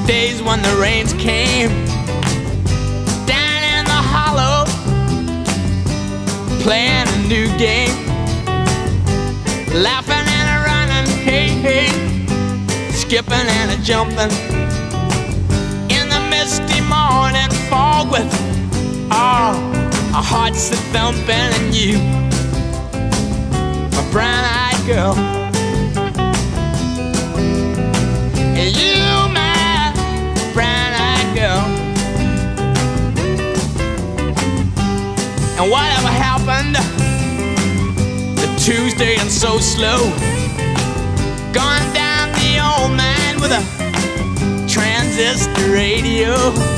days when the rains came down in the hollow, playing a new game, laughing and a running, hey, hey, skipping and a jumping in the misty morning fog with our hearts a thumping, and you, my brown-eyed girl, and you, my brown-eyed girl. And whatever happened to Tuesday and so slow, going down the old man with a transistor radio,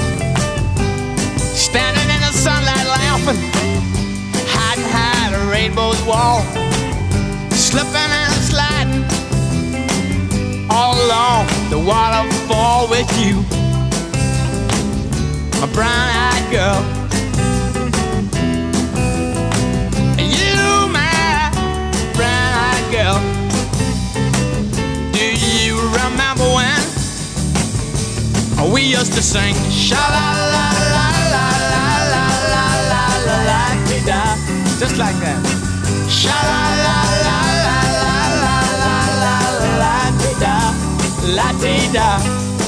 standing in the sunlight laughing, hiding behind a rainbow's wall, slipping and sliding all along the waterfall with you, my brown-eyed girl. You, my brown-eyed girl. Do you remember when we used to sing sha-la-la-la-la-la-la-la-la-la-la-la-la-la-la-la-la-la-la, just like that. Sha-la-la-la-la-la-la-la-la-la-la-la-la-la-la.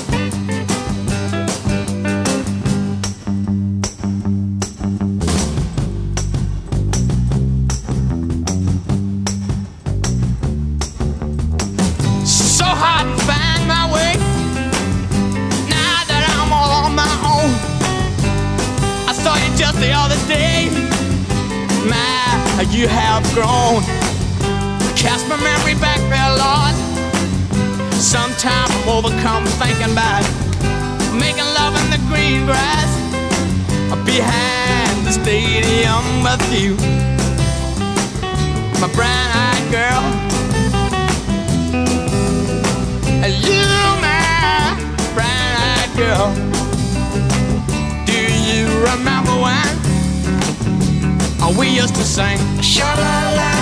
So hard to find my way now that I'm all on my own. I saw you just the other day, my, you have grown. Cast my memory back there, Lord. Sometimes I'm overcome thinking about making love in the green grass behind the stadium with you, my brown-eyed girl. You, my brown-eyed girl. Do you remember when we used to sing sha-la-la?